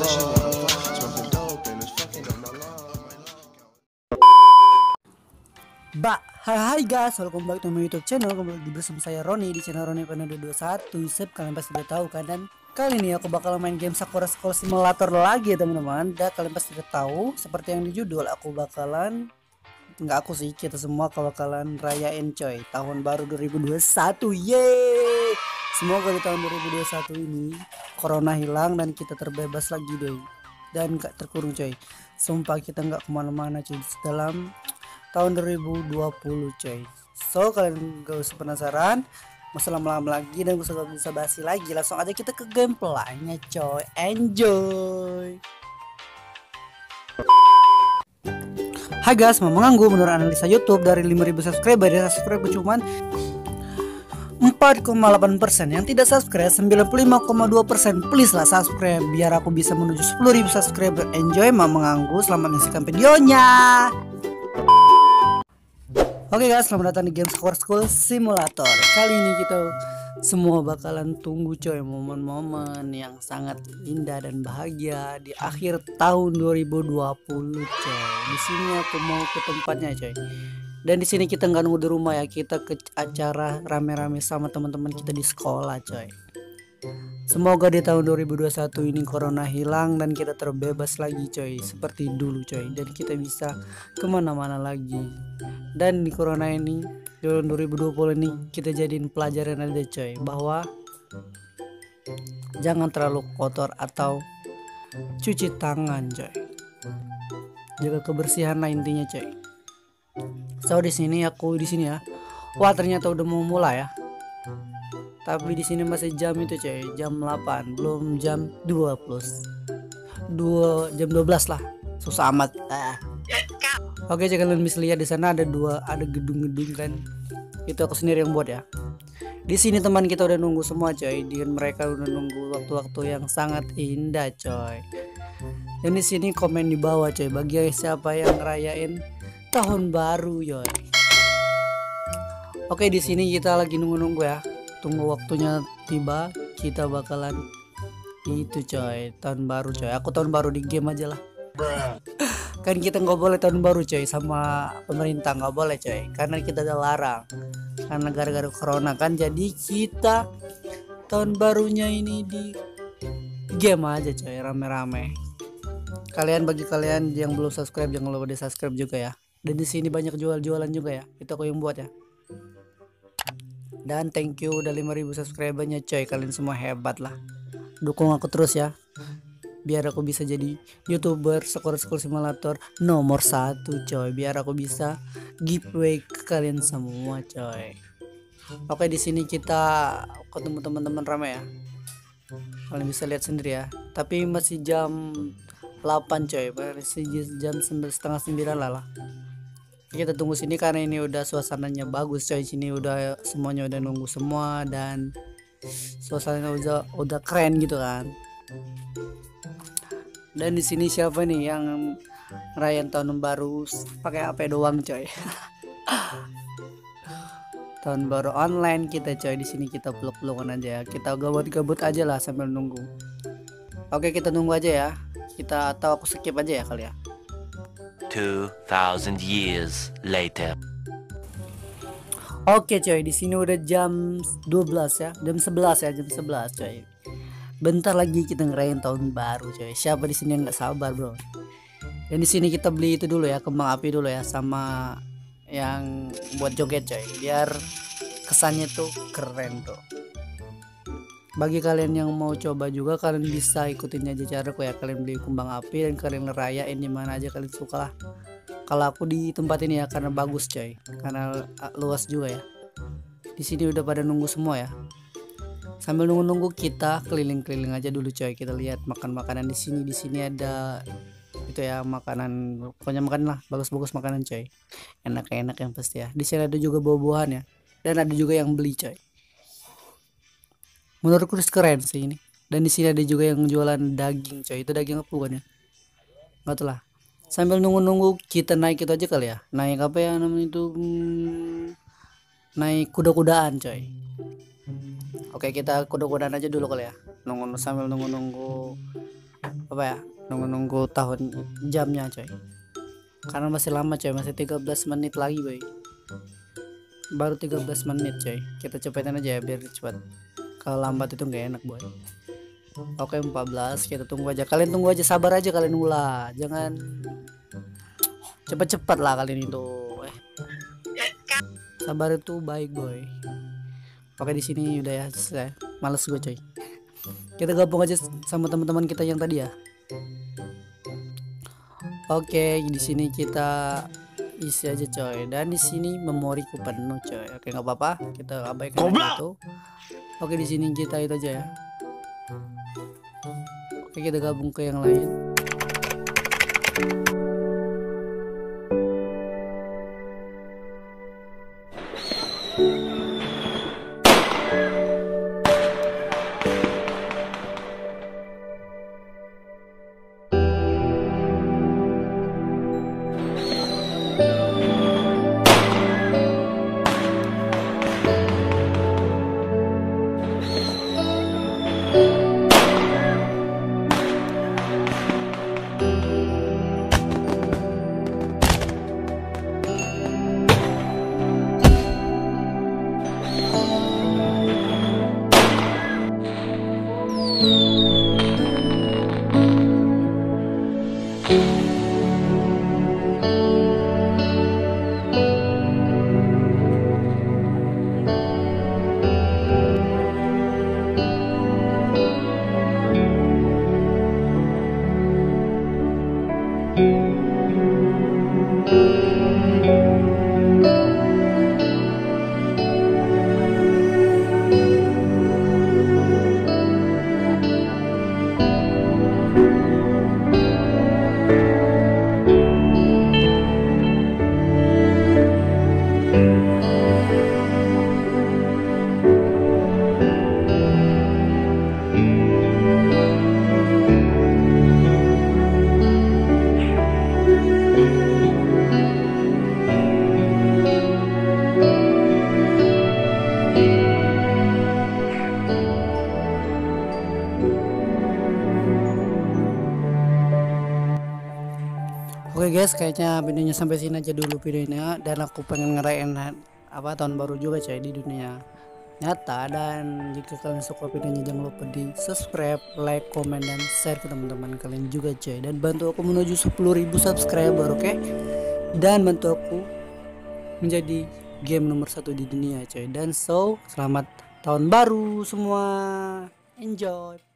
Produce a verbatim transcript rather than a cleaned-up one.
said she wanna fuck, smoking dope and it's fucking up my love. Ba, hai hai guys, welcome back to my YouTube channel. Kembali lagi bersama saya Roni di channel Roni Panel dua dua satu. Sep, kalian pasti udah tahu kan, dan kali ini aku bakal main game Sakura School Simulator lagi ya teman-teman. Dan kalian pasti udah tahu, seperti yang di judul, aku bakalan, nggak aku sih, kita semua bakalan rayain coy tahun baru dua ribu dua puluh satu. Yeay, semoga di tahun dua ribu dua puluh satu ini corona hilang dan kita terbebas lagi deh, dan gak terkurung coy. Sumpah kita nggak kemana-mana coy dalam tahun dua ribu dua puluh coy. So kalian gak usah penasaran, masalah lama lagi dan gak usah, gak usah basi lagi, langsung aja kita ke gameplaynya coy. Enjoy. Hai guys, mau mengganggu menurut analisa YouTube dari lima ribu subscriber, ya subscribe cuman empat koma delapan persen, yang tidak subscribe sembilan puluh lima koma dua persen. Please lah subscribe biar aku bisa menuju sepuluh ribu subscriber. Enjoy, mau mengganggu, selamat menyaksikan videonya. Oke okay guys, selamat datang di game Sakura School Simulator. Kali ini kita semua bakalan tunggu coy momen-momen yang sangat indah dan bahagia di akhir tahun dua ribu dua puluh coy. Di sini aku mau ke tempatnya coy. Dan di sini kita nggak nunggu di rumah ya, kita ke acara rame-rame sama teman-teman kita di sekolah coy. Semoga di tahun dua ribu dua puluh satu ini corona hilang dan kita terbebas lagi coy, seperti dulu coy, dan kita bisa kemana-mana lagi. Dan di corona ini, di tahun dua ribu dua puluh ini, kita jadiin pelajaran aja coy, bahwa jangan terlalu kotor atau cuci tangan coy, jaga kebersihan lah intinya coy. So di sini aku di sini ya, wah ternyata udah mau mulai ya. Tapi di sini masih jam itu coy, jam delapan, belum jam dua plus dua, jam dua belas lah. Susah amat. Ah. Oke, jadi kalian bisa lihat di sana ada dua, ada gedung-gedung kan. Itu aku sendiri yang buat ya. Di sini teman kita udah nunggu semua coy, dan mereka udah nunggu waktu-waktu yang sangat indah coy. Dan di sini komen di bawah coy, bagi siapa yang ngerayain tahun baru coy. Oke, di sini kita lagi nunggu-nunggu ya. Tunggu waktunya tiba, kita bakalan itu coy, tahun baru coy. Aku tahun baru di game aja lah. Kan kita nggak boleh tahun baru coy, sama pemerintah nggak boleh coy, karena kita udah larang karena gara-gara corona kan. Jadi kita tahun barunya ini di game aja coy, rame-rame. Kalian, bagi kalian yang belum subscribe, jangan lupa di subscribe juga ya. Dan di sini banyak jual-jualan juga ya, itu aku yang buat ya. Dan thank you udah lima ribu subscribernya coy, kalian semua hebat lah. Dukung aku terus ya, biar aku bisa jadi YouTuber Sakura School Simulator nomor satu coy, biar aku bisa giveaway ke kalian semua coy. Oke, di sini kita ketemu teman-teman ramai ya, kalian bisa lihat sendiri ya. Tapi masih jam delapan coy, masih jam setengah sembilan lah lah. Kita tunggu sini karena ini udah suasananya bagus coy. Sini udah semuanya udah nunggu semua dan suasananya udah udah keren gitu kan. Dan di sini siapa nih yang ngerayain tahun baru pakai H P doang coy? Tahun baru online kita coy. Di sini kita peluk-pelukan aja ya. Kita gabut-gabut aja lah sambil nunggu. Oke, kita nunggu aja ya. Kita, atau aku skip aja ya kali ya. two thousand years later. Oke coy, di sini udah jam dua belas ya, jam sebelas ya, jam sebelas coy. Bentar lagi kita ngerayain tahun baru coy. Siapa di sini yang nggak sabar bro? Dan di sini kita beli itu dulu ya, kembang api dulu ya, sama yang buat joget coy, biar kesannya tuh keren tuh. Bagi kalian yang mau coba juga, kalian bisa ikutin aja caraku ya. Kalian beli kembang api dan kalian ngerayain di mana aja kalian suka lah. Kalau aku di tempat ini ya, karena bagus coy, karena luas juga ya. Di sini udah pada nunggu semua ya. Sambil nunggu-nunggu kita keliling-keliling aja dulu coy. Kita lihat makan makanan di sini. Di sini ada itu ya, makanan, pokoknya makan lah, bagus-bagus makanan coy. Enak-enak yang pasti ya. Di sini ada juga buah-buahan ya. Dan ada juga yang beli coy. Menurutku keren sih ini. Dan di sini ada juga yang jualan daging coy. Itu daging apa bukan ya? Nggak tahu lah. Sambil nunggu-nunggu kita naik itu aja kali ya. Naik apa ya namanya itu? Hmm, naik kuda-kudaan coy. Oke, kita kuda-kudaan aja dulu kali ya. Nunggu sambil nunggu-nunggu apa ya, nunggu-nunggu tahun jamnya coy, karena masih lama coy, masih tiga belas menit lagi boy, baru tiga belas menit coy. Kita cepetin aja ya biar cepat, kalau lambat itu nggak enak boy. Oke empat belas, kita tunggu aja, kalian tunggu aja, sabar aja kalian ulah, jangan cepet-cepet lah kalian itu. Eh, sabar itu baik boy. Oke di sini udah ya selesai, males gue coy. Kita gabung aja sama teman-teman kita yang tadi ya. Oke di sini kita isi aja coy, dan di sini memoriku penuh coy. Oke nggak apa-apa, kita abaikan aja itu. Oke di sini kita itu aja ya. Oke kita gabung ke yang lain. Oke guys, kayaknya videonya sampai sini aja dulu videonya, dan aku pengen ngerayain apa tahun baru juga coy di dunia nyata. Dan jika kalian suka videonya jangan lupa di subscribe, like, komen, dan share ke teman-teman kalian juga coy, dan bantu aku menuju sepuluh ribu subscriber. Oke okay? Dan bantu aku menjadi game nomor satu di dunia coy. Dan so selamat tahun baru semua, enjoy.